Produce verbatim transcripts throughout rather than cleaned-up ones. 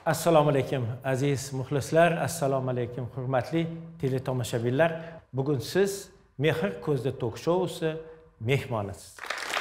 Assalomu alaykum aziz muxlislar, assalomu alaykum hurmatli teletomoshabinlar. Bugun siz Mehr ko'zda tok shousi mehmonisiz.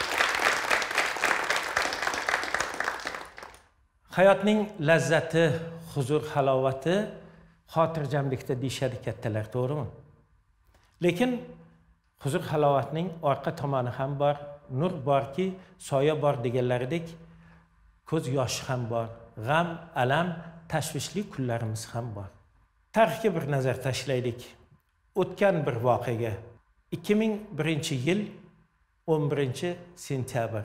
Hayotning lazzati, huzur, halovati xotirjamlikda deyishadi kattalar, to'g'rimi? Lekin huzur halovatning orqa tomoni ham bor, nur borki, soya bor deganlaridek, ko'z yoshi ham bor. G'am, alam, tashvishli kunlarimiz ham bor. Tarixga bir nazar tashlaylik. O'tgan bir voqeaga. ikki ming birinchi yil o'n birinchi sentyabr.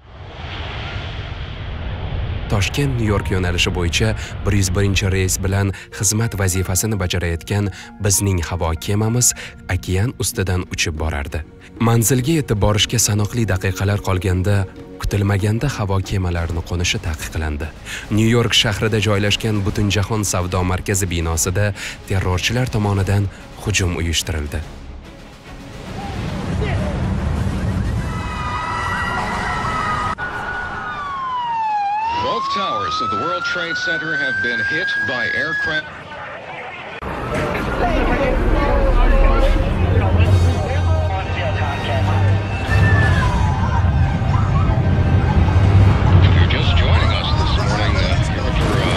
Toshkent Nyu-York yo'nalishi bo'yicha bir yuz birinchi reys bilan xizmat vazifasini bajarayotgan bizning havo kemamiz okean ustidan uchib borardi. Manzilga yetib borishga sanoqli daqiqalar qolganda kutilmaganda havo kemalarini qo'nishi taqiqlandi. Nyu-York shahrida joylashgan Butunjahon savdo markazi binosida terrorchilar tomonidan hujum uyushtirildi. Both towers of the World Trade Center have been hit by aircraft. If you're just joining us this morning, uh, you're for uh,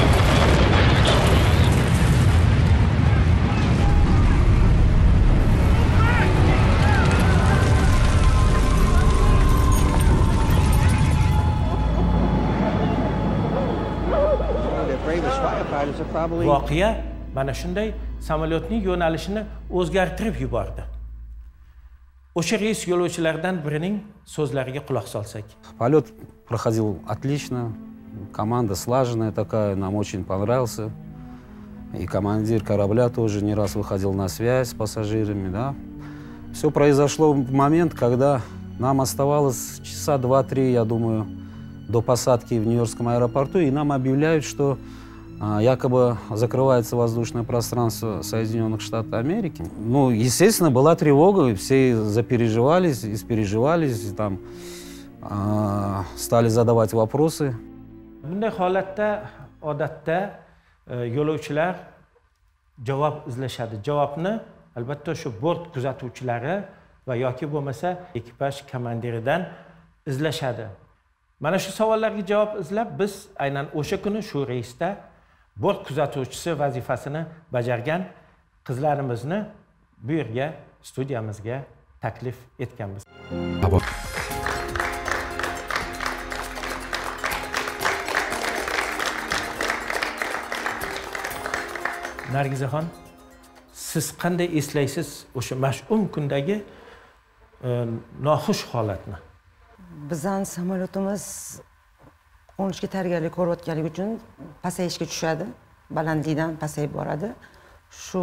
voqea mana shunday samolyotning yo'nalishini o'zgartirib yubordi. O'sha reys yo'lovchilaridan birining so'zlariga quloq solsak. Полет проходил отлично, команда слаженная такая, нам очень понравился. И командир корабля тоже не раз выходил на связь с пассажирами, да. Все произошло в момент, когда нам оставалось часа два-три, я думаю, до посадки в Нью-Йоркском аэропорту, и нам объявляют, что якобы закрывается воздушное пространство Соединенных Штатов Америки. Ну, естественно, была тревога, все запереживались, испереживались, там, э, стали задавать вопросы. Bunday holatda odatda yo'lovchilar javob izlashadi. Javobni albatta shu bort kuzatuvchilari va yoki bo'lmasa ekipaj komandiridan izlashadi. Mana shu savollarga javob izlab biz aynan o'sha kuni shu reysda bort kuzatuvchisi vazifasini bajargan qizlarimizni bu yerga studiyamizga taklif etganmiz. Nargizaxon, siz qanday eslaysiz o'sha mash'um kundagi noxush holatni? Bizning samolyotimiz qo'nishga tayyorgarlik ko'rayotganligi uchun pasayishga tushadi, balandlikdan pasayib boradi. Shu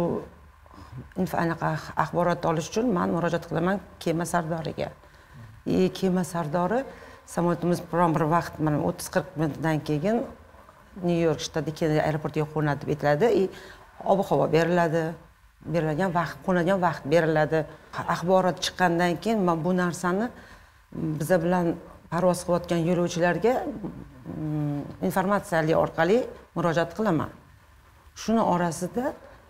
anaqa axborot olish uchun men murojaat qilaman kema sardoriga. E kema sardori samolyotimiz biron bir vaqt mana o'ttiz qirq minutdan keyin Nyu-York shtati aeroportiga qo'nadi deb aytiladi. E ob-havo beriladi, berilgan vaqt, qo'nadigan vaqt beriladi. Axborot chiqqandan keyin men bu narsani biz bilan parvoz qilayotgan yo'lovchilarga informatsiyali orqali murojaat qilaman. Shuni orasida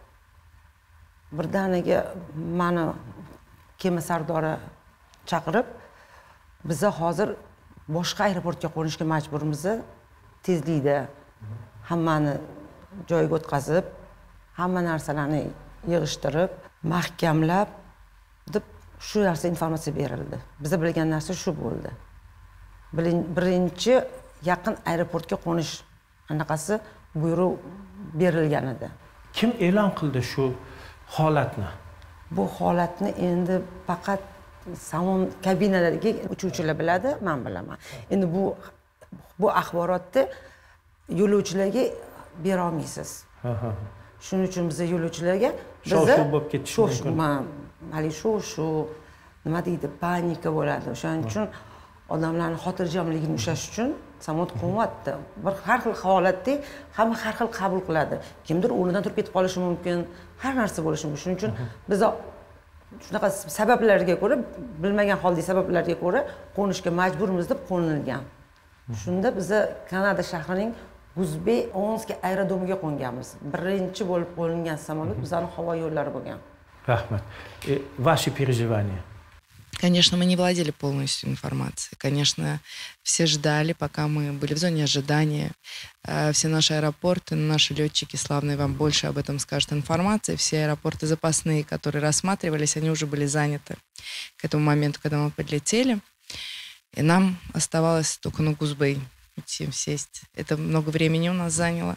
birdaniga meni kema sardori chaqirib, biz hozir boshqa aeroportga qo'nishga majburmiz, tezlikda hammani joyiga o'tkazib, hamma narsalarni yig'ishtirib, mahkamlab deb shu narsa informatsiya berildi. Biz bilgan narsa shu bo'ldi. Birinchi yaqin aeroportga qo'nish anaqasi buyruq berilgan edi. Kim e'lon qildi shu holatni? Bu holatni endi faqat salon kabinadagi uchuvchilar biladi, men bilaman. Endi bu bu axborotni yo'lovchilarga bera olmaysiz. Ha ha. Shuning uchun biz yo'lovchilarga shov-shuv bo'lib ketishi mumkin. Hali shu shu nima deydi, panika bo'ladi. O'shaning uchun odamlarning xotirjamligini ushlash uchun samolyot qo'nyapti. Bir har xil holatda hamma har xil qabul qiladi. Kimdir o'rnidan turib ketib qolishi mumkin, har narsa bo'lishi mumkin. Shuning uchun biz shunaqa sabablarga ko'ra, bilmagan holdagi sabablarga ko'ra qo'nishga majburmiz deb qo'nilgan. Shunda biz Kanada shahrining Guzbey Omsk aerodromiga qo'nganmiz. Birinchi bo'lib qo'ngan samolyot bizning havo yo'llari bo'lgan. Rahmat. Ваши переживания? Конечно, мы не владели полностью информацией. Конечно, все ждали, пока мы были в зоне ожидания. Все наши аэропорты, наши летчики, славные вам больше об этом скажут информации. Все аэропорты запасные, которые рассматривались, они уже были заняты к этому моменту, когда мы подлетели. И нам оставалось только на Гузбей идти, сесть. Это много времени у нас заняло.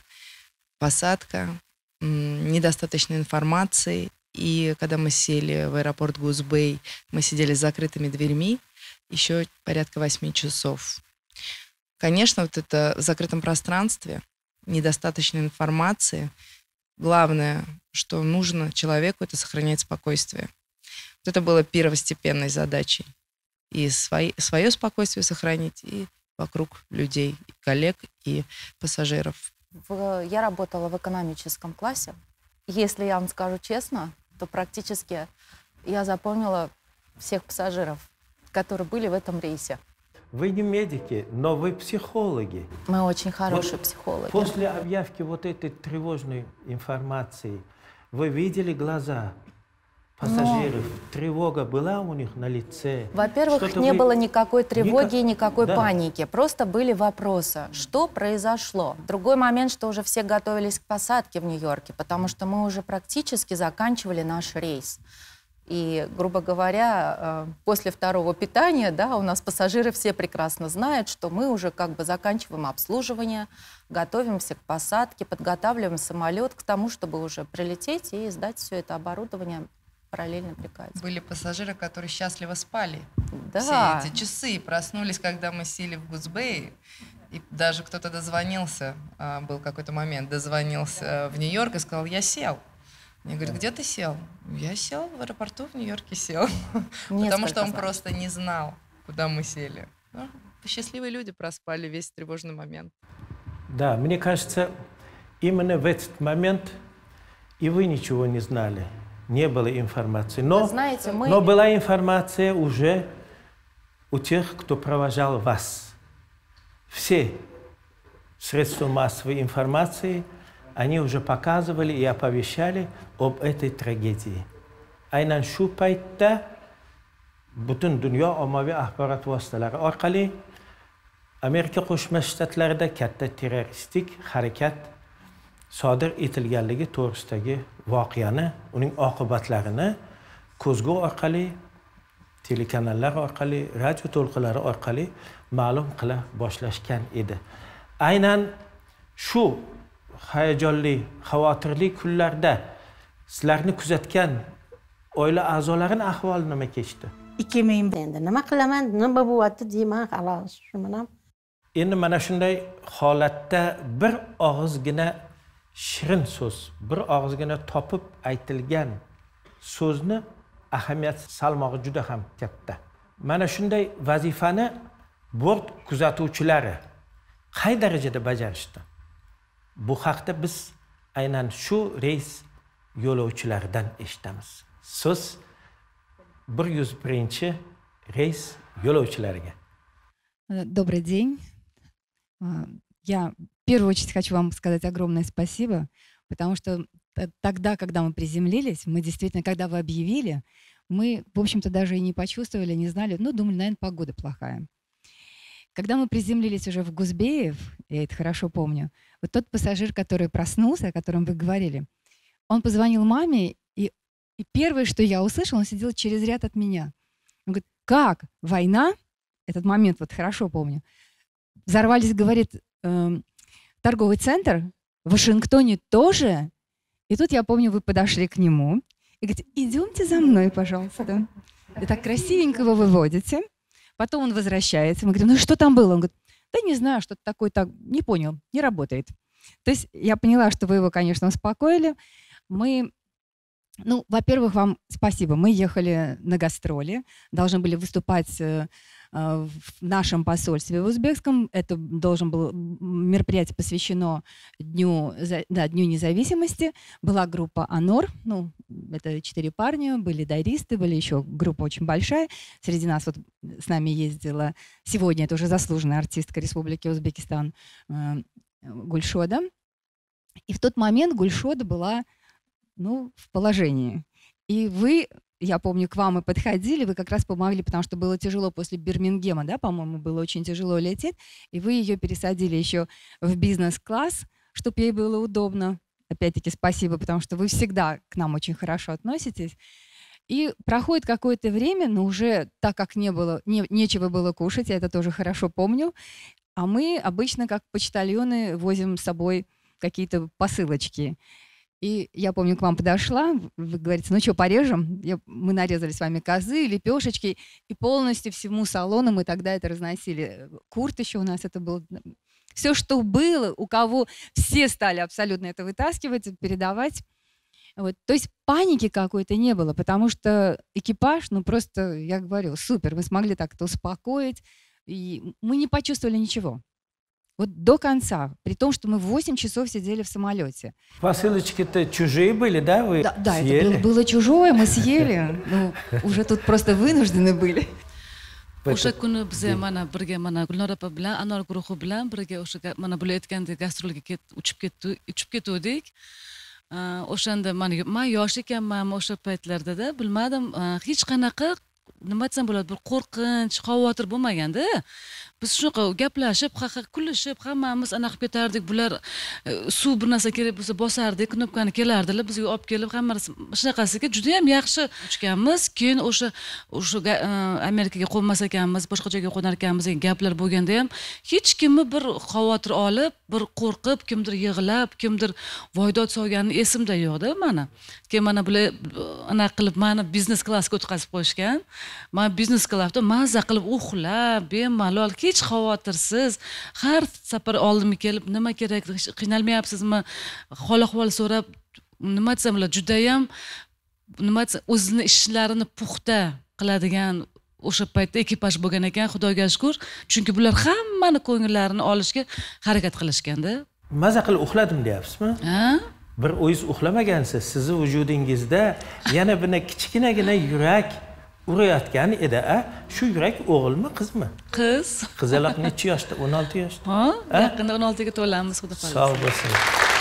Посадка, недостаточно информации. И когда мы сели в аэропорт Гузбей, мы сидели с закрытыми дверьми еще порядка восьми часов. Конечно, вот это в закрытом пространстве, недостаточно информации. Главное, что нужно человеку, это сохранять спокойствие. Вот это было первостепенной задачей. И свои, свое спокойствие сохранить, и вокруг людей, и коллег, и пассажиров. В, я работала в экономическом классе. Если я вам скажу честно, то практически я запомнила всех пассажиров, которые были в этом рейсе. Вы не медики, но вы психологи. Мы очень хорошие вот психологи. После объявки вот этой тревожной информации вы видели глаза пассажиров? Но... Тревога была у них на лице? Во-первых, не вы... было никакой тревоги, Никак... никакой да. паники. Просто были вопросы, что произошло. Другой момент, что уже все готовились к посадке в Нью-Йорке, потому что мы уже практически заканчивали наш рейс. И, грубо говоря, после второго питания, да, у нас пассажиры все прекрасно знают, что мы уже как бы заканчиваем обслуживание, готовимся к посадке, подготавливаем самолет к тому, чтобы уже прилететь и сдать все это оборудование параллельно приказу. Были пассажиры, которые счастливо спали да. все эти часы, проснулись, когда мы сели в Гузбей, и даже кто-то дозвонился, был какой-то момент, дозвонился в Нью-Йорк и сказал: я сел. Я говорю: где ты сел? Я сел в аэропорту в Нью-Йорке, сел. Потому что он просто не знал, куда мы сели. Ну, счастливые люди проспали весь тревожный момент. Да, мне кажется, именно в этот момент и вы ничего не знали. Не было информации. Но, знаете, мы... но была информация уже у тех, кто провожал вас. Все средства массовой информации, они уже показывали и оповещали об этой трагедии. Aynan shu paytda butun dunyo ommaviy axborot vositalari orqali Amerika Qo'shma Shtatlarida katta terroristik harakat sodir etilganligi to'g'risidagi voqeani, uning oqibatlarini ko'zgu orqali, telekanallar orqali, radio to'lqinlari orqali ma'lum qila boshlashgan edi. Aynan shu hayajonli, xavotirli kunlarda sizlarni kuzatgan oila a'zolarining ahvoli nima kechdi? ikki ming endi nima qilaman, nima bo'lyapti deyman, xolos, shu bilan. Endi mana shunday holatda bir og'izgina shirin so'z, bir og'izgina topib aytilgan so'zni ahamiyat salmog'i juda ham katta. Mana shunday vazifani bort kuzatuvchilari qay darajada bajarishdi? Bu haqda biz aynan shu reys yo'lovchilaridan eshitamiz. So'z bir yuz birinchi reys yo'lovchilariga. Добрый день. Я в первую очередь хочу вам сказать огромное спасибо, потому что тогда, когда мы приземлились, мы действительно, когда вы объявили, мы, в общем-то, даже и не почувствовали, не знали, ну, думали, наверное, погода плохая. Когда мы приземлились уже в Гузбеев, я это хорошо помню, вот тот пассажир, который проснулся, о котором вы говорили, он позвонил маме, и, и первое, что я услышала, он сидел через ряд от меня. Он говорит: как? Война? Этот момент вот хорошо помню. Взорвались, говорит, э, торговый центр в Вашингтоне тоже. И тут, я помню, вы подошли к нему и говорите: идемте за мной, пожалуйста. И так красивенько его выводите. Потом он возвращается. Мы говорим: ну что там было? Он говорит: да не знаю, что-то такое, так, не понял, не работает. То есть я поняла, что вы его, конечно, успокоили. Мы, ну, во-первых, вам спасибо. Мы ехали на гастроли, должны были выступать э, в нашем посольстве в узбекском. Это должен был мероприятие посвящено Дню, да, Дню независимости. Была группа «Анор», ну, это четыре парня, были дайристы, были еще группа очень большая. Среди нас вот с нами ездила сегодня, это уже заслуженная артистка Республики Узбекистан, Гульшода. И в тот момент Гульшода была, ну, в положении. И вы, я помню, к вам мы подходили, вы как раз помогли, потому что было тяжело после Бирмингема, да, по-моему, было очень тяжело лететь, и вы ее пересадили еще в бизнес-класс, чтобы ей было удобно. Опять-таки спасибо, потому что вы всегда к нам очень хорошо относитесь. И проходит какое-то время, но уже так как не было, не, нечего было кушать, я это тоже хорошо помню, а мы обычно, как почтальоны, возим с собой какие-то посылочки. И я помню, к вам подошла, вы говорите, ну что, порежем? Я, мы нарезали с вами козы, лепешечки, и полностью всему салону мы тогда это разносили. Курт еще у нас это был. Все, что было, у кого все стали абсолютно это вытаскивать, передавать. Вот. То есть паники какой-то не было, потому что экипаж, ну просто, я говорю, супер, мы смогли так-то успокоить, и мы не почувствовали ничего. Вот до конца, при том, что мы восемь часов сидели в самолете. Посылочки-то чужие были, да? Вы да, да, съели? Это было, было чужое, мы съели. Ну, уже тут просто вынуждены были. O'sha kuni biz mana birga mana Gulnora opa bilan Anor guruhi bilan birga o'sha mana bo'layotganda gastrolga uchib ketdi, uchib ketdik. O'shanda men men yosh ekanman o'sha paytlarda bilmadim, hech qanaqa nima desam bo'ladi, bir qo'rqinch, xavotir bo'lmaganda. Biz shunaqa gaplashib, ha-ha kulishib, hammamiz anaqa qilib ketardik. Bular suv bir narsa kerak bo'lsa bosardik, knopkani kelardilar, bizga olib kelib, hammamiz shunaqasiga juda ham yaxshi uchganmiz. Keyin o'sha o'sha Amerikaga qo'nmas ekanmiz, boshqa joyga qo'nar ekanmiz degan gaplar bo'lganda ham hech kimni bir xavotir olib, bir qo'rqib, kimdir yig'lab, kimdir voydod solgani esimda yo'qda mana. Keyin mana bular anaqa qilib meni biznes klassga o'tkazib qo'yishgan. Men biznes klassda mazza qilib uxlab, bemalol hech xavotirsiz har safar oldimga kelib nima kerak, qiynalmayapsizmi, hol ahvol so'rab, nima desam bo'ladi, juda ham nima desam, o'zini ishlarini puxta qiladigan o'sha paytda ekipaj bo'lgan ekan, Xudoga shukr. Chunki bular hammani ko'ngillarini olishga harakat qilishganda. Maza qilib uxladim deyapsizmi? Ha? Bir o'zingiz uxlamagansiz, sizni vujudingizda yana buni kichkinagina yurak urayotgan edi, a? Shu yurak o'g'ilmi, qizmi? Qiz. Qizaloq necha yoshda? o'n olti yoshda. Ha? Yaqinda o'n oltiga to'lamiz, xudo xohlasa. Sog' bo'lsin.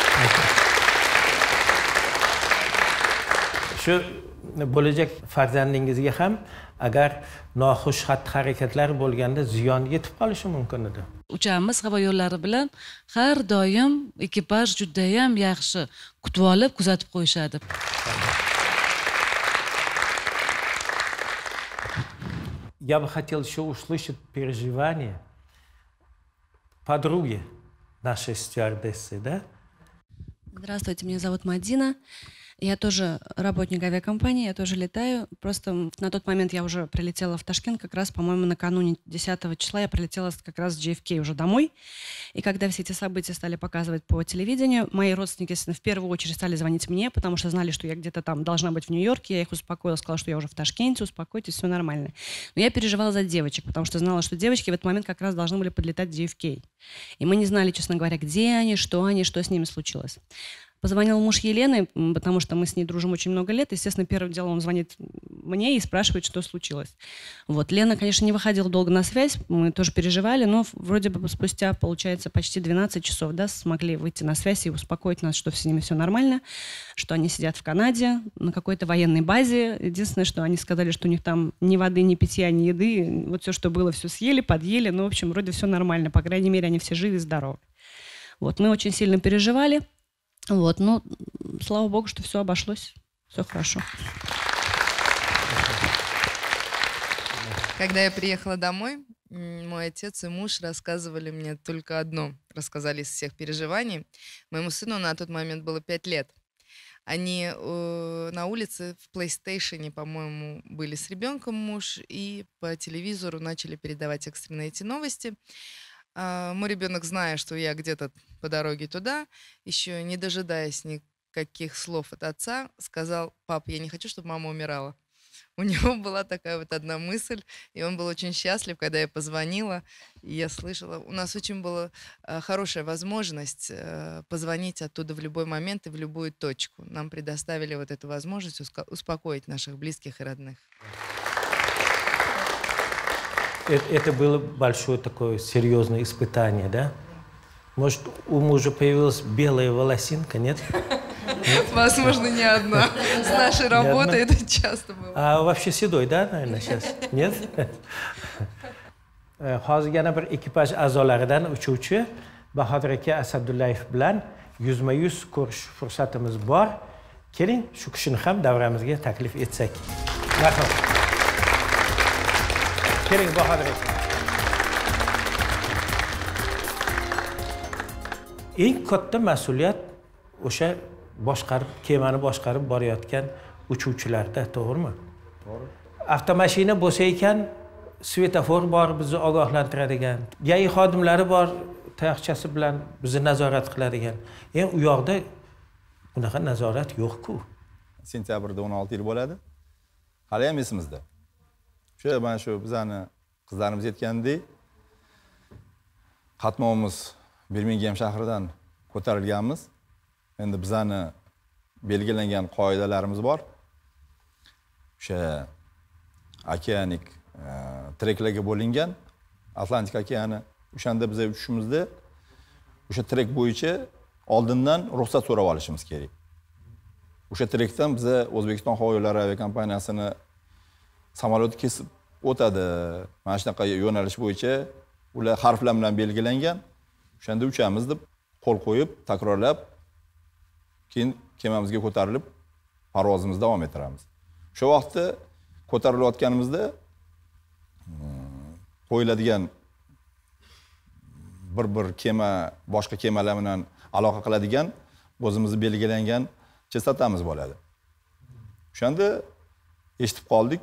Shu bo'lajak farzandingizga ham agar noxush xatti-harakatlar bo'lganda ziyon yetib qolishi mumkin edi. Uchamiz havo yo'llari bilan har doim ekipaj juda ham yaxshi kutib olib, kuzatib qo'yishadi. Я бы хотел еще услышать переживания подруги нашей стюардессы, да? Здравствуйте, меня зовут Мадина. Я тоже работник авиакомпании, я тоже летаю. Просто на тот момент я уже прилетела в Ташкент, как раз, по-моему, накануне десятого числа я прилетела как раз с джей эф кей уже домой. И когда все эти события стали показывать по телевидению, мои родственники, естественно, в первую очередь стали звонить мне, потому что знали, что я где-то там должна быть в Нью-Йорке. Я их успокоила, сказала, что я уже в Ташкенте, успокойтесь, все нормально. Но я переживала за девочек, потому что знала, что девочки в этот момент как раз должны были подлетать в джей эф кей. И мы не знали, честно говоря, где они, что они, что с ними случилось. Позвонил муж Елены, потому что мы с ней дружим очень много лет. Естественно, первым делом он звонит мне и спрашивает, что случилось. Вот. Лена, конечно, не выходила долго на связь, мы тоже переживали, но вроде бы спустя, получается, почти двенадцать часов, да, смогли выйти на связь и успокоить нас, что с ними все нормально, что они сидят в Канаде на какой-то военной базе. Единственное, что они сказали, что у них там ни воды, ни питья, ни еды. Вот все, что было, все съели, подъели. Ну, в общем, вроде все нормально. По крайней мере, они все живы и здоровы. Вот. Мы очень сильно переживали. Вот, ну, слава богу, что все обошлось, все хорошо. Когда я приехала домой, мой отец и муж рассказывали мне только одно. Рассказали из всех переживаний. Моему сыну на тот момент было пять лет. Они э, на улице в PlayStation, по-моему, были с ребенком муж, и по телевизору начали передавать экстренные эти новости. А мой ребенок, зная, что я где-то по дороге туда, еще не дожидаясь никаких слов от отца, сказал: пап, я не хочу, чтобы мама умирала. У него была такая вот одна мысль, и он был очень счастлив, когда я позвонила, и я слышала. У нас очень была э, хорошая возможность э, позвонить оттуда в любой момент и в любую точку. Нам предоставили вот эту возможность успокоить наших близких и родных. Это было большое такое серьезное испытание, да? Может, у мужа появилась белая волосинка, нет? Возможно, не одна. С нашей работой это часто бывает. А вообще седой, да, наверное, сейчас? Нет? Hozir yana bir ekipaj a'zolaridan uchuvchi Bahodir aka Asadullayev bilan yuzma yuz ko'rish fursatimiz bor. Keling, shu kishini ham davramizga taklif etsak. Marhamat. Keling, Bahodir aka. Eng katta mas'uliyat o'sha boshqarib, kemani boshqarib borayotgan uchuvchilarda, to'g'rimi? To'g'ri. Avtomashina bo'lsa ekan, svetofor bor, bizni ogohlantiradigan. G A I xodimlari bor, tayoqchasi bilan bizni nazorat qiladigan. Endi u yoqda bunaqa nazorat yo'q-ku. Sentyabrda o'n olti yil bo'ladi. Hali ham esimizda. O'sha mana shu bizani qizlarimiz aytgandek, qatnovimiz Birmingham shahridan ko'tarilganmiz. Endi bizani belgilangan qoidalarimiz bor. O'sha okeanik treklarga bo'lingan Atlantik okeani. O'shanda biz uchishimizda o'sha trek bo'yicha oldindan ruxsat so'rab olishimiz kerak. O'sha trekdan biz O'zbekiston havo yo'llari aviakompaniyasini samolyot kesib o'tadi. Mana shunaqa yo'nalish bo'yicha ular harflar bilan belgilangan. O'shanda uchamiz deb qo'l qo'yib, takrorlab, keyin kemamizga ko'tarilib parvozimizni davom ettiramiz. O'sha vaqtda ko'tarilayotganimizda qo'yiladigan bir-bir kema boshqa kemalar bilan aloqa qiladigan o'zimizni belgilangan chastotamiz bo'ladi. O'shanda eshitib qoldik.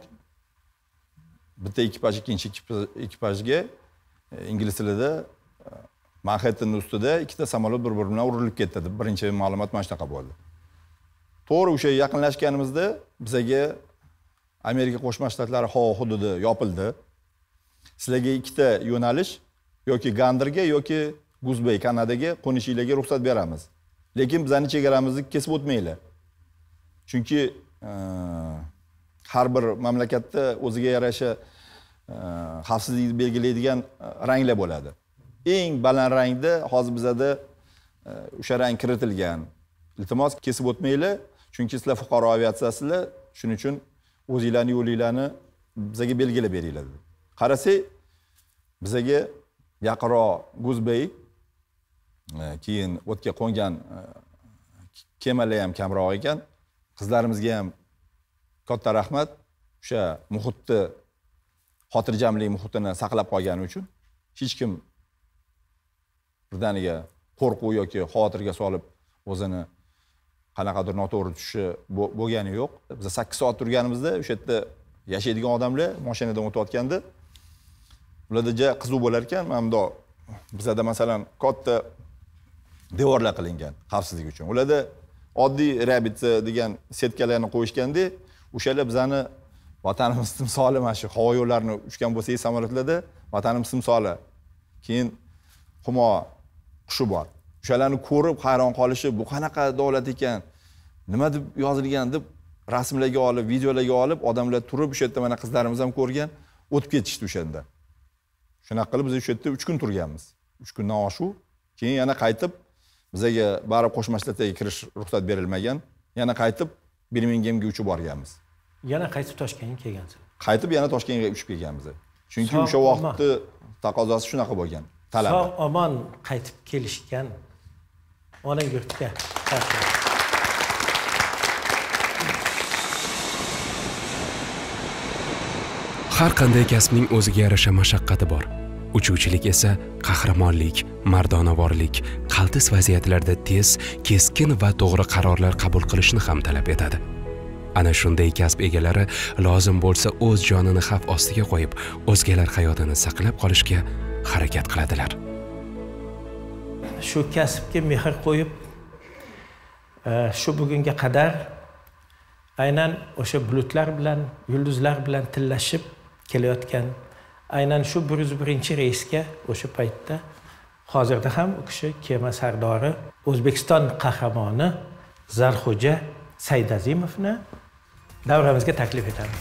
Bitta ekipaj ikkinchi ekipajga ingliz tilida Manhattan ustida ikkita samolyot bir-biri bilan urilib ketdi deb birinchi ma'lumot mana shunaqa bo'ldi. To'g'ri o'sha yaqinlashganimizda bizga Amerika Qo'shma Shtatlari havo hududi yopildi. Sizlarga ikkita yo'nalish yoki Ganderga yoki Guzbey Kanadaga qo'nishinglarga ruxsat beramiz. Lekin bizning chegaramizni kesib o'tmanglar. Chunki har bir mamlakatda o'ziga yarasha xavfsizlikni belgilaydigan ranglar bo'ladi. Eng baland rangda hozir bizada o'sha rang kiritilgan. Iltimos kesib o'tmanglar, chunki sizlar fuqaro aviatsiyasizlar, shuning uchun o'zingizlarning yo'linglarni bizga belgilab beringlar. Qarasak, bizga yaqinroq Guzbey, keyin o'tga qo'ngan kemalar ham kamroq ekan. Qizlarimizga ham katta rahmat. O'sha muhitni, xotirjamlik muhitini saqlab qolgani uchun hech kim birdaniga qo'rquv yoki xavotirga solib o'zini qanaqadir noto'g'ri tushishi bo'lgani yo'q. Biz sakkiz soat turganimizda o'sha yerda yashaydigan odamlar mashinadan o'tayotganda ularda ja qiziq bo'lar ekan. Mana bundoq bizada masalan katta devorlar qilingan xavfsizlik uchun. Ularda oddiy reabilitatsiya degan setkalarni qo'yishganda, o'shalar bizani vatanimiz timsoli, mana shu havo yo'llarini uchgan bo'lsangiz samolyotlarda vatanimiz timsoli. Keyin Humo qushi bor. O'shalarni ko'rib hayron qolishi, bu qanaqa davlat ekan, nima deb yozilgan deb rasmlarga olib, videolarga olib, odamlar turib o'sha yerda mana qizlarimiz ham ko'rgan, o'tib ketishdi o'shanda. Shunaqa qilib biz o'sha yerda uch kun turganmiz. uch kundan oshuv. Keyin yana qaytib bizga barib Qo'shma Shtatlarga kirish ruxsat berilmagan. Yana qaytib Birminghamga uchib borganmiz. Yana qaytib Toshkentga kelgansiz. Qaytib yana Toshkentga uchib kelganmiz. Chunki o'sha vaqtda taqozosi shunaqa bo'lgan. Talabi. Sog' omon qaytib kelishgan ona yurtga. Har qanday kasbning o'ziga yarasha mashaqqati bor. Uchuvchilik esa qahramonlik, mardonavorlik, qaltis vaziyatlarda tez, keskin va to'g'ri qarorlar qabul qilishni ham talab etadi. Ana shunday kasb egalari lozim bo'lsa o'z jonini xavf ostiga qo'yib, o'zgalar hayotini saqlab qolishga harakat qiladilar. Shu kasbga mehr qo'yib, shu bugunga qadar aynan o'sha bulutlar bilan, yulduzlar bilan tillashib kelayotgan, aynan shu bir yuz birinchi reysga o'sha paytda hozirda ham u kishi kema sardori, O'zbekiston qahramoni Zarxo'ja Saydazimovni davramizga taklif etamiz.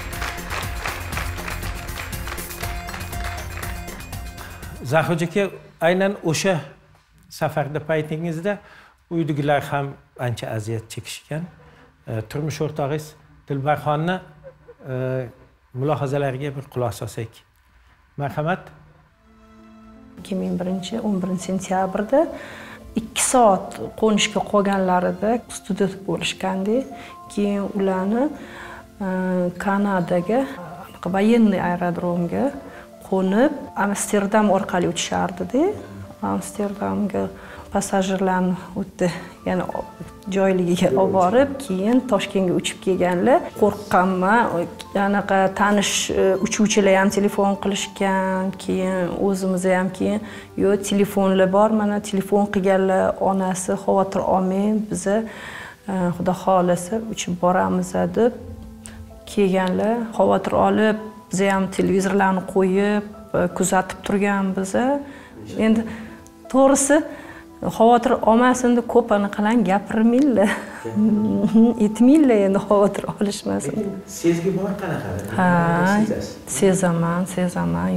Zarxo'ja aka aynan o'sha safarda paytingizda uydagilar ham ancha aziyat chekishgan. Turmush o'rtog'ingiz Dilbarxonni mulohazalariga bir quloq solsak. Marhamat. ikki ming birinchi o'n birinchi sentyabrda ikki soat qo'nishga qolganlarida student bo'lishgandi. Keyin ularni Kanadaga, военный aerodromga qo'nib, Amsterdam orqali uchishardi-da. Amsterdamga passajirlarni o'tdi, ya'ni joyligiga olib borib, keyin Toshkentga uchib kelganlar. Qo'rqqanman, anaqa tanish uchuvchilar ham telefon qilishgan, keyin o'zimiz ham keyin, "Yo'q, telefonlar bor, mana telefon qilganlar, onasi xavotir olmang, biza xudo xolasa uchib boramiz" deb kelganlar. Xavotir olib, biz ham televizorlarni qo'yib, kuzatib turganmiz. Endi to'g'risi xavotir olmasin deb ko'p anaqalarni gapirmaylar. Aytmaylar endi xavotir olishmasin. Sezgi bor qanaqa? Ha, sezaman, sezaman.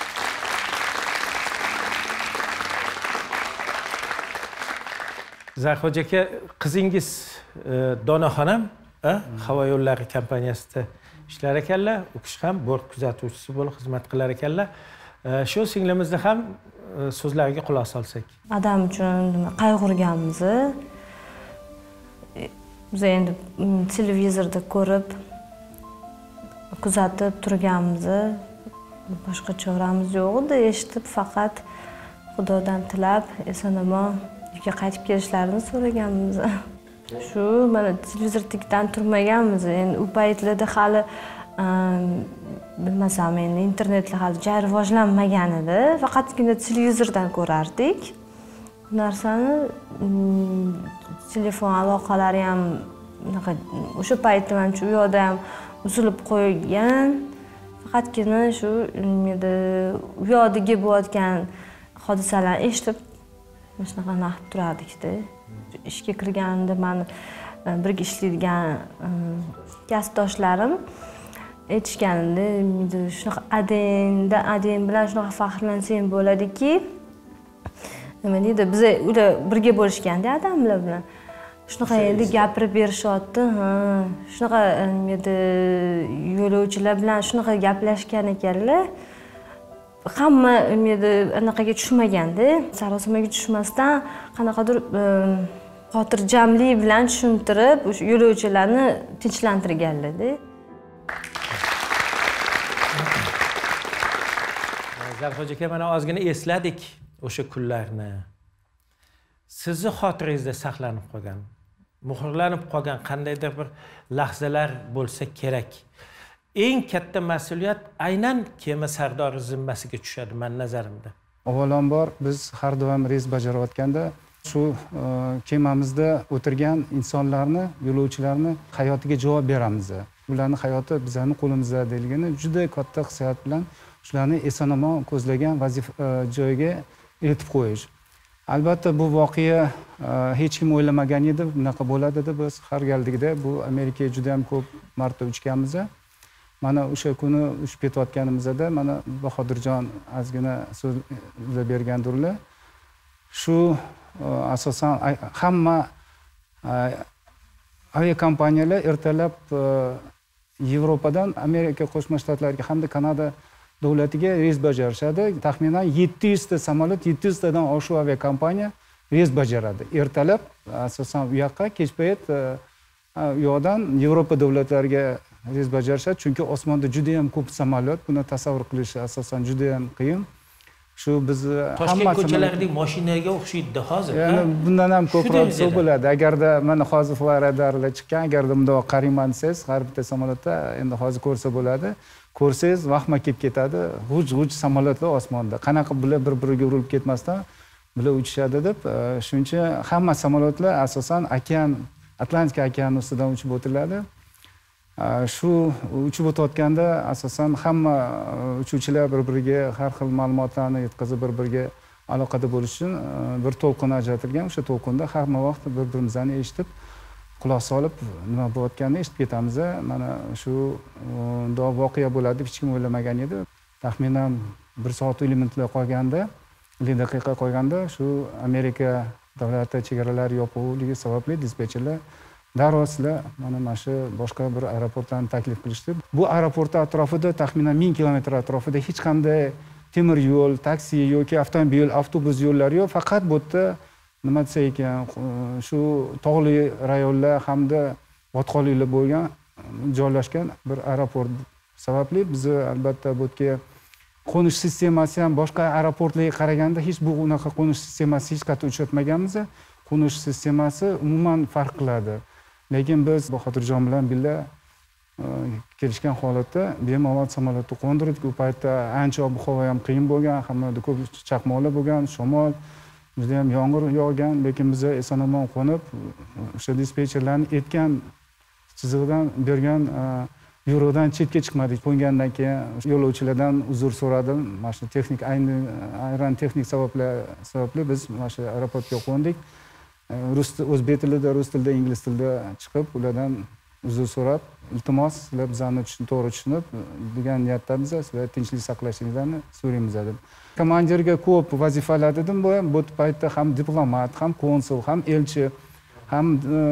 Zarxo'ja aka, qizingiz Donaxonam havo yo'llari kompaniyasida ishlar ekanlar. U kishi ham bort kuzatuvchisi bo'lib xizmat qilar ekanlar. Shu singlimizni ham so'zlariga quloq solsak. Adam uchun qayg'urganmiz. Biz endi televizorda ko'rib, kuzatib turganmiz. Boshqa choramiz yo'q edi. Eshitib faqat Xudodan tilab, eson-omon uyga qaytib kelishlarini so'raganmiz. Shu mana televizordan turmaganmiz. Endi u paytlarda hali bilmasam, endi internetlar hali juda rivojlanmagan edi. Faqatgina televizordan ko'rardik. Bu narsani telefon aloqalari ham o'sha paytda mana shu yoqda ham uzilib qo'yilgan. Faqatgina shu u yoqdagi bo'layotgan hodisalarni eshitib, shunaqa naqib turardik-da. Ishga kirganimda meni birga ishlaydigan kasbdoshlarim aytishganda, shunaqa adenda, aden bilan shunaqa faxrlansang bo'ladiki, nima deydi, biz ular birga bo'lishganda odamlar bilan. Shunaqa endi gapirib berishyapti, ha, shunaqa edi yo'lovchilar bilan shunaqa gaplashgan ekanlar. Hamma edi anaqaga tushmaganda, sarosimaga tushmasdan qanaqadir xotirjamlik bilan tushuntirib, o'sha yo'lovchilarni tinchlantirganlar-da. Zarxo'ja aka, mana ozgina esladik o'sha kunlarni. Sizni xotiringizda saqlanib qolgan, muhrlanib qolgan qandaydir bir lahzalar bo'lsa kerak. Eng katta mas'uliyat aynan kema sardori zimmasiga tushadi men nazarimda. Avvalambor biz har doim reys bajarayotganda shu kemamizda o'tirgan insonlarni, yo'lovchilarni hayotiga javob beramiz. Ularning hayoti bizning qo'limizda deyilgani juda katta hissiyat bilan shularni eson-omon ko'zlagan vazifa joyiga eltib qo'yish. Albatta bu voqea hech kim o'ylamagan edi, bunaqa bo'ladi deb. Biz har galdigida bu Amerikaga juda ham ko'p marta uchganmiz. Mana o'sha kuni uchib ketayotganimizda mana Bahodirjon ozgina so'zlab bergandirlar. Shu asosan hamma aviakompaniyalar ertalab Yevropadan Amerika Qo'shma Shtatlariga hamda Kanada davlatiga reys bajarishadi. Taxminan yetti yuz ta samolyot, yetti yuz tadan oshiq aviakompaniya reys bajaradi. Ertalab asosan u yoqqa, kechpayt u yoqdan Yevropa davlatlariga reys bajarishadi. Chunki osmonda juda ham ko'p samolyot, buni tasavvur qilish asosan juda ham qiyin. Shu biz Toshkent ko'chalaridagi mashinaga o'xshaydi hozir. Ya'ni bundan ham ko'proq suv bo'ladi. Agarda mana hozir radarlar chiqqan, agarda bunday qarayman desangiz, har bitta samolyotda endi hozir ko'rsa bo'ladi. Ko'rsangiz vahma kelib ketadi. G'uj-g'uj samolyotlar osmonda. Qanaqa bular bir-biriga urilib ketmasdan bular uchishadi deb, shuncha hamma samolyotlar asosan okean, Atlantika okeani ustidan uchib o'tiladi. Shu uchib o'tayotganda asosan hamma uchuvchilar bir-biriga har xil ma'lumotlarni yetkazib, bir-biriga aloqada bo'lish uchun bir to'lqin ajratilgan. O'sha to'lqinda hamma vaqt bir-birimizni eshitib, quloq solib, nima bo'layotganini eshitib ketamiz. Mana shu voqea bo'ladi deb hech kim o'ylamagan edi. Taxminan bir soat ellik minutlar qolganda daqiqa qolganda shu Amerika davlati chegaralari yopilganligi sababli dispetcherlar darrov sizlar mana mana shu boshqa bir aeroportdan taklif qilishdi. Bu aeroport atrofida taxminan ming kilometr atrofida hech qanday temir yo'l, taksi yoki avtomobil, avtobus yo'llari yo'q, faqat bu yerda nima desa ekan, shu tog'li rayonlar hamda botqonliklar bo'lgan joylashgan bir aeroport sababli biz albatta bu yerga qo'nish sistemasi ham boshqa aeroportlarga qaraganda hech bu unaqa qo'nish sistemasi hech qatda uchratmaganmiz. Qo'nish sistemasi umuman farq qiladi. Lekin biz Bahodirjon bilan birga kelishgan holatda bemalol samolyotni qo'ndirdik. U paytda ancha ob-havo ham qiyin bo'lgan, hamda ko'p chaqmoqlar bo'lgan, shamol, juda ham yomg'ir yog'gan, lekin biz eson-omon qo'nib, o'sha dispetcherlarning aytgan chizig'idan bergan byurodan chetga chiqmadik. Qo'ngandan keyin yo'lovchilardan uzr so'radim. Mana shu texnik ayni ayran texnik sabablar sababli biz mana shu aeroportga qo'ndik. Rus o'zbek tilida, rus tilida, ingliz tilida chiqib, ulardan uzr so'rab, iltimos, sizlar bizani to'g'ri tushunib, degan niyatdamiz, sizlar tinchlik saqlashingizni so'raymiz dedim. Komandirga ko'p vazifalar dedim, bu bu paytda ham diplomat, ham konsul, ham elchi, ham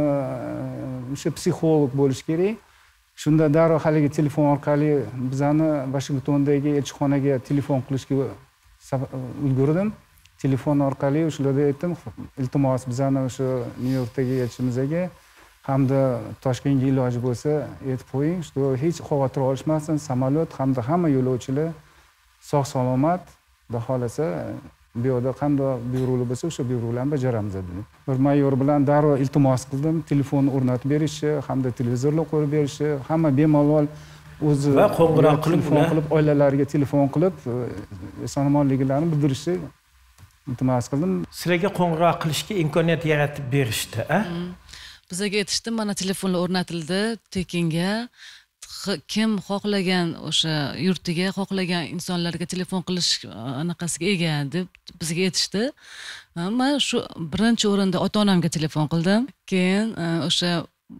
o'sha psixolog bo'lish kerak. Shunda darrov haligi telefon orqali bizani Washingtondagi elchixonaga telefon qilishga ulgurdim. Telefon orqali shularga aytdim, iltimos bizani o'sha Nyu-Yorkdagi elchimizga hamda Toshkentga iloji bo'lsa aytib qo'ying, что hech xavotir olishmasin, samolyot hamda hamma yo'lovchilar sog' salomat, xudo xolasa bu yerda qanday buyruqlar bo'lsa o'sha buyruqlarni bajaramiz dedim. Bir mayor bilan darrov iltimos qildim, telefon o'rnatib berishi hamda televizorlar qo'yib berishi, hamma bemalol o'zi va qo'ng'iroq qilib qilib oilalariga telefon qilib eson-omonliklarini bildirishi iltimos qildim. Sizlarga qo'ng'iroq qilishga imkoniyat yaratib berishdi, a? Bizga aytishdi, mana telefonlar o'rnatildi tekinga. Kim xohlagan o'sha yurtiga, xohlagan insonlarga telefon qilish anaqasiga ega deb bizga aytishdi. Men shu birinchi o'rinda ota-onamga telefon qildim. Keyin o'sha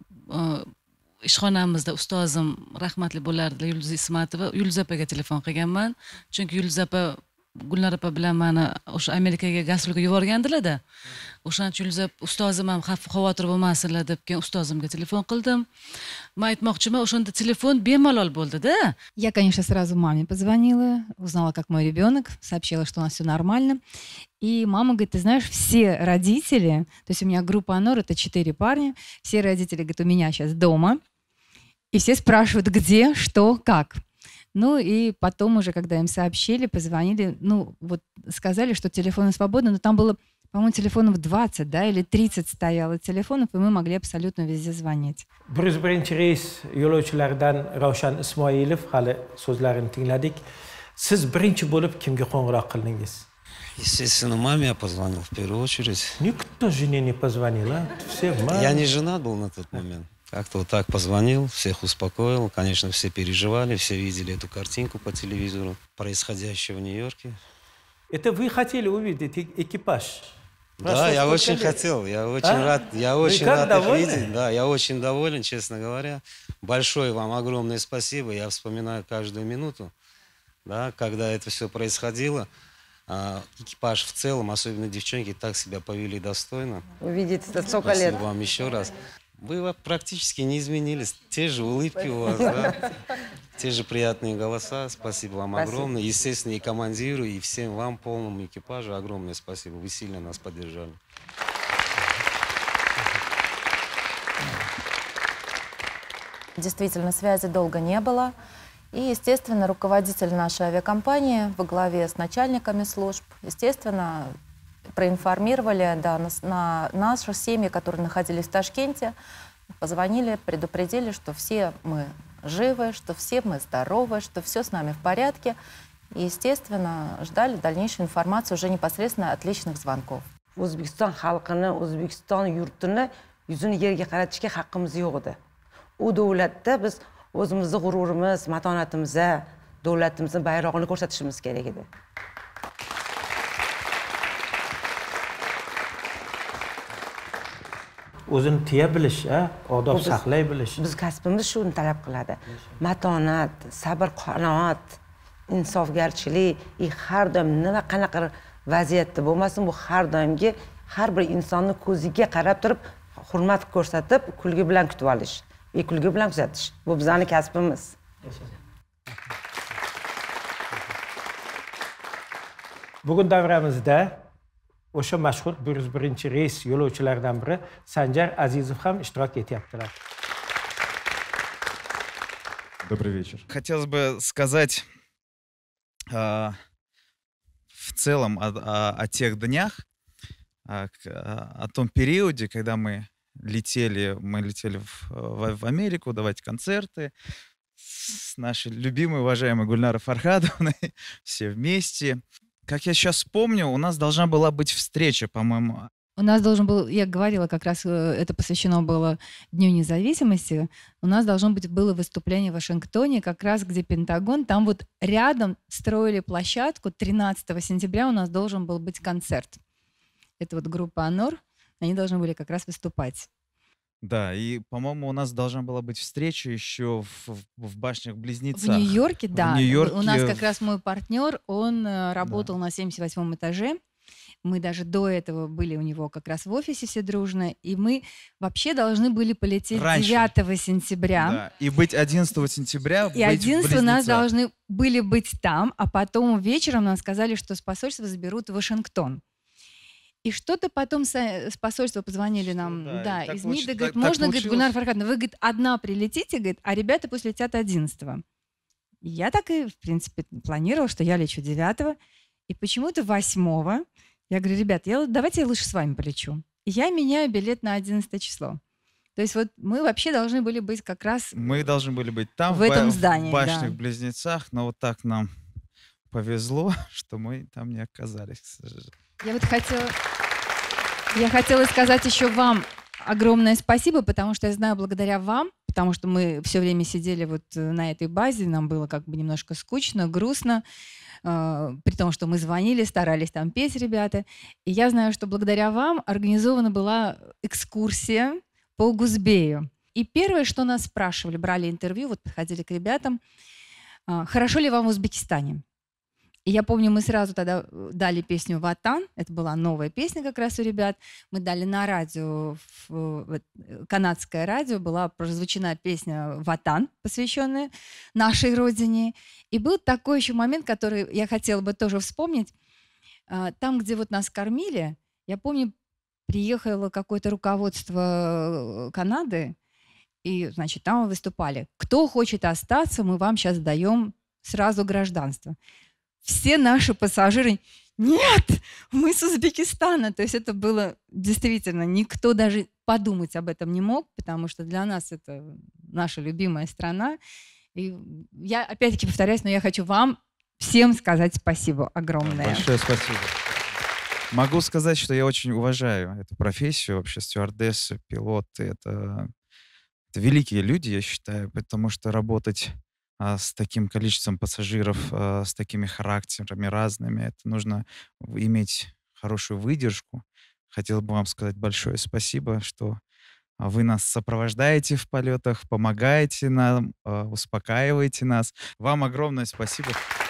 ishxonamizda ustozim rahmatli bo'lardi, Yulduz Ismatova, Yulduz opaga telefon qilganman. Chunki Yulduz opa Gulnor opa bilan meni o'sha Amerikaga gastrolga yuborgandilar-da. O'shancha Yulduz opa ustozim ham xavf xavotir bo'lmasinlar deb keyin ustozimga telefon qildim. Men aytmoqchiman, o'shanda telefon bemalol bo'ldi-da. Я, конечно, сразу маме позвонила, узнала, как мой ребенок, сообщила, что у нас все нормально. И мама говорит, ты знаешь, все родители, то есть у меня группа Анор, это четыре парня, все родители, говорят, у меня сейчас дома, и все спрашивают, где, что, как. Ну и потом уже, когда им сообщили, позвонили, ну вот сказали, что телефоны свободны, но там было, по-моему, телефонов двадцать, да, или тридцать стояло телефонов, и мы могли абсолютно везде звонить. bir yuz birinchi reys yo'lovchilaridan Ravshan Ismoilov hali so'zlarini tingladik. Siz birinchi bo'lib kimga qo'ng'iroq qildingiz? Естественно, маме я позвонил в первую очередь. Никто жене не позвонил, а? Все маме. Я не женат был на тот момент. Как-то вот так позвонил, всех успокоил. Конечно, все переживали, все видели эту картинку по телевизору, происходящего в Нью-Йорке. Это вы хотели увидеть экипаж? Да, я очень хотел, я очень рад, я очень рад их видеть. Да, я очень доволен, честно говоря. Большое вам огромное спасибо. Я вспоминаю каждую минуту, да, когда это все происходило. Экипаж в целом, особенно девчонки, так себя повели достойно. Увидеть это столько лет. Спасибо вам еще раз. Вы практически не изменились. Те же улыбки у вас, да? Те же приятные голоса. Спасибо вам спасибо. огромное. Естественно, и командиру, и всем вам, полному экипажу, огромное спасибо. Вы сильно нас поддержали. Действительно, связи долго не было. И, естественно, руководитель нашей авиакомпании во главе с начальниками служб, естественно, проинформировали да, на, на наши семьи, которые находились в Ташкенте, позвонили, предупредили, что все мы живы, что все мы здоровы, что все с нами в порядке. И, естественно, ждали дальнейшей информации уже непосредственно от личных звонков. O'zbekiston xalqini, O'zbekiston yurtini yuzini yerga qaratishga haqqimiz yo'q edi. U davlatda biz o'zimizni g'ururimiz, matonatimizni, davlatimizning bayrog'ini ko'rsatishimiz kerak edi. O'zini tiya bilish, odob saqlay bilish. Biz kasbimiz shuni talab qiladi. Matonat, sabr, qanoat, insofgarchilik, har doim nima qanaqa vaziyatda bo'lmasin, bu har doimgi har bir insonni ko'ziga qarab turib hurmat ko'rsatib, kulgi bilan kutib olish va kulgi bilan kuzatish. Bu bizning kasbimiz. Bugun davramizda o'sha mashhur bir yuz birinchi reys yo'lovchilaridan biri Sanjar Azizov ham ishtirok etyaptilar. Добрый вечер. Хотелось бы сказать э, в целом о, о, о тех днях, о, о том периоде, когда мы летели, мы летели в, в, в Америку давать концерты с нашей любимой, уважаемой Гульнарой Фархадовной, все вместе. Как я сейчас помню, у нас должна была быть встреча, по-моему. У нас должен был, я говорила, как раз это посвящено было Дню независимости, у нас должно быть было выступление в Вашингтоне, как раз где Пентагон, там вот рядом строили площадку, тринадцатого сентября у нас должен был быть концерт. Это вот группа «Анор», они должны были как раз выступать. Да, и, по-моему, у нас должна была быть встреча еще в, в башнях-близнецах. В Нью-Йорке, да. В Нью-Йорке... У нас как раз мой партнер, он работал да. на семьдесят восьмом этаже. Мы даже до этого были у него как раз в офисе все дружно, и мы вообще должны были полететь раньше. девятого сентября. Да. И быть одиннадцатого сентября. И одиннадцатого у нас должны были быть там, а потом вечером нам сказали, что с посольства заберут в Вашингтон. И что-то потом с посольства позвонили нам, да, да из МИДа, говорит, так, можно, так говорит, Гульнара Фархадовна, вы, говорит, одна прилетите, говорит, а ребята пусть летят одиннадцатого. И я так и, в принципе, планировала, что я лечу девятого, и почему-то восьмого я говорю, ребят, я, давайте я лучше с вами полечу. И я меняю билет на одиннадцатое число. То есть вот мы вообще должны были быть как раз Мы должны были быть там, в, в этом здании, в башнях-близнецах, да. Но вот так нам повезло, что мы там не оказались, к сожалению. Я вот хотела, я хотела сказать еще вам огромное спасибо, потому что я знаю, благодаря вам, потому что мы все время сидели вот на этой базе, нам было как бы немножко скучно, грустно, э, при том, что мы звонили, старались там петь ребята. И я знаю, что благодаря вам организована была экскурсия по Угузбею. И первое, что нас спрашивали, брали интервью, вот подходили к ребятам, э, хорошо ли вам в Узбекистане? И я помню, мы сразу тогда дали песню «Ватан». Это была новая песня как раз у ребят. Мы дали на радио, в, в, канадское радио, была прозвучена песня «Ватан», посвященная нашей родине. И был такой еще момент, который я хотела бы тоже вспомнить. Там, где вот нас кормили, я помню, приехало какое-то руководство Канады, и, значит, там выступали. Кто хочет остаться, мы вам сейчас даем сразу гражданство. Все наши пассажиры, нет, мы с Узбекистана. То есть это было действительно, никто даже подумать об этом не мог, потому что для нас это наша любимая страна. И я опять-таки повторяюсь, но я хочу вам всем сказать спасибо огромное. Большое спасибо. Могу сказать, что я очень уважаю эту профессию, вообще стюардессы, пилоты. Это, это великие люди, я считаю, потому что работать с таким количеством пассажиров, с такими характерами разными. Это нужно иметь хорошую выдержку. Хотел бы вам сказать большое спасибо, что вы нас сопровождаете в полетах, помогаете нам, успокаиваете нас. Вам огромное спасибо.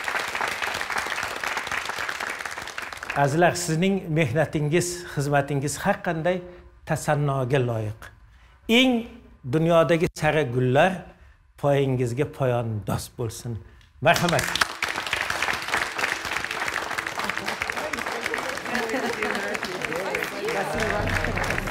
Azizlar, sizning mehnatingiz, xizmatingiz har qanday tasannoga loyiq. Eng dunyodagi sara gullar poyingizga poyandoz bo'lsin. Marhamat. Спасибо.